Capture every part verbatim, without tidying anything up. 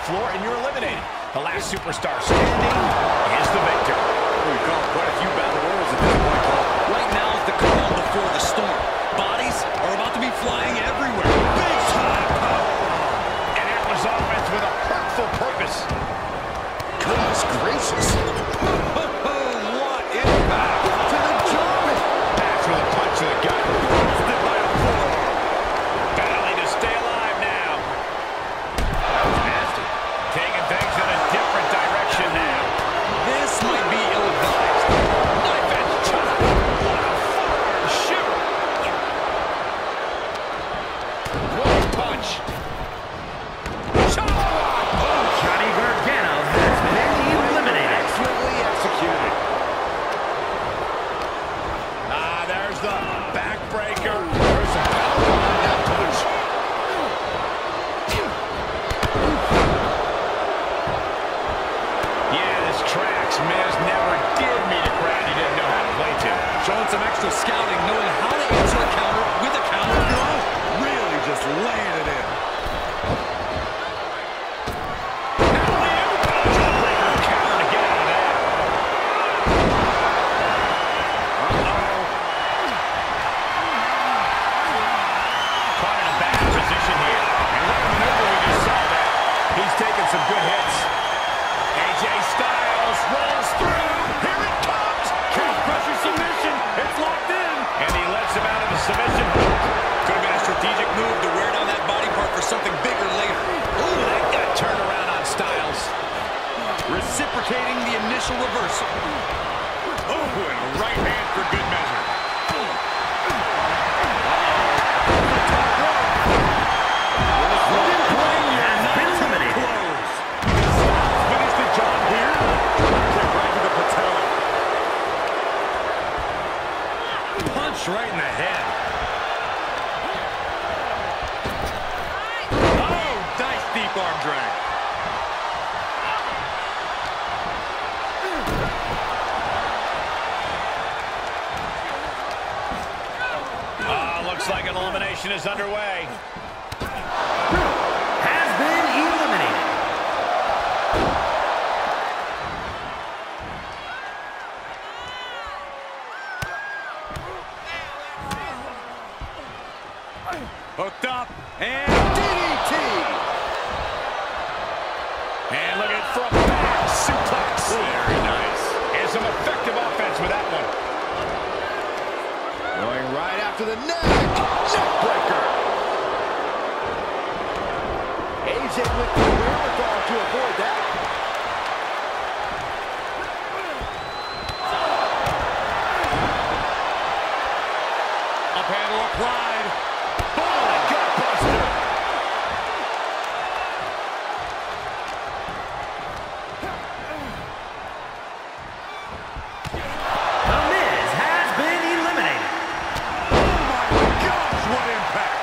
floor and you're eliminated. The last superstar standing is the victor. We've got quite a few battle royals at this point, Cole. Right now is the calm before the storm. Bodies are about to be flying everywhere. Big time power. And that was offense with a hurtful purpose. Goodness gracious. What impact to the German. That's with a punch to the gut. Busted by a forearm. Battling to stay alive now. That was nasty. Taking things in a different direction now. This might be ill-advised. Knife edge chop. What a forward shoot. What a punch. Chop. Oh, Johnny Gargano has been eliminated. Excellently executed. Ah, there's the backbreaker. There's some power behind that punch. Yeah, this tracks. Miz never did meet a crowd he didn't know how to play to. Showing some extra scouting, knowing how to answer a counter with a counter of your own. Really just laying it in. Jawbreaker counter to get out of there. Uh-oh. Caught in a bad position here. And what a maneuver we just saw there. He's taking some good hits. A J Styles rolls through. Here it comes. King pressure submission. It's locked in. And he lets him out of the submission. Could have been a strategic move to wear down that body part for something bigger later. Ooh, that got turned around on Styles. Reciprocating the initial reversal. Oh, and a right hand for good measure. Has been eliminated. Finish the job here. Kick right to the patella. Punch right in the head. Oh, nice deep arm drag. Ah, looks like an elimination is underway. Has been eliminated. Hooked up and D D T. And look at from back suplex. Very nice. And some effective offense with that one. Going right after the neck. Neckbreaker. A J with the wherewithal to avoid that. Up handle applied. Oh, gut buster. The Miz has been eliminated. Gosh, what impact.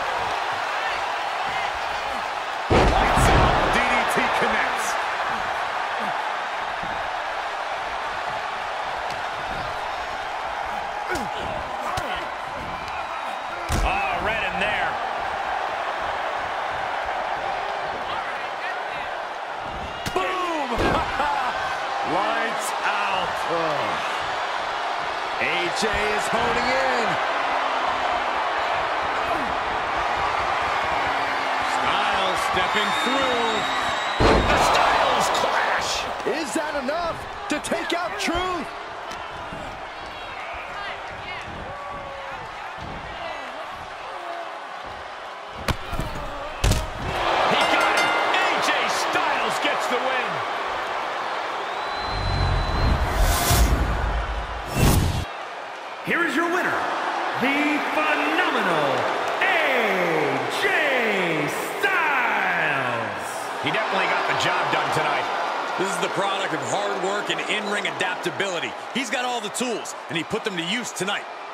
Lights out. D D T connects. Ah, right in there. Boom! Lights out. A J is honing in. Styles stepping through. The Styles clash. Is that enough to take out Truth? He got him. A J Styles gets the win. Here is your winner, the phenomenal A J Styles. He definitely got the job done tonight. This is the product of hard work and in-ring adaptability. He's got all the tools, and he put them to use tonight.